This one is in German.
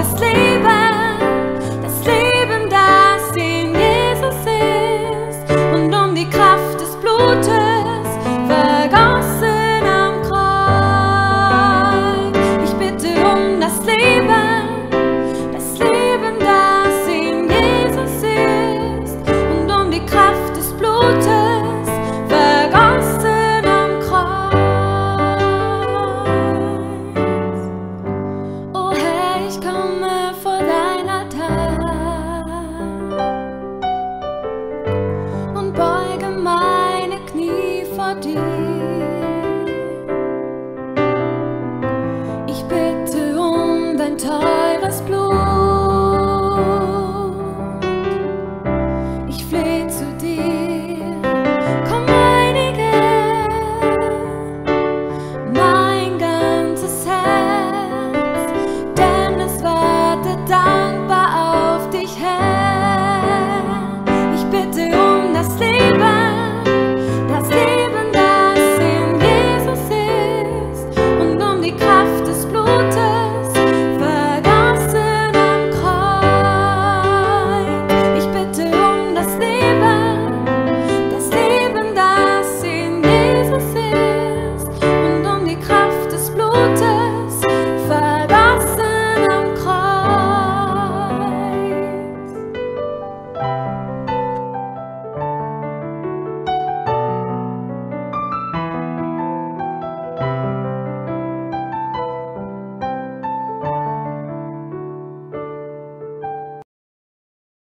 das Leben, das in Jesus ist und um die Kraft des Blutes, vergossen am Kreuz. Ich bitte um das Leben, das in Jesus ist und um die Kraft des Blutes, vergossen am Kreuz. O Herr, ich komme vor dein Altar und beuge meine Knie vor dir.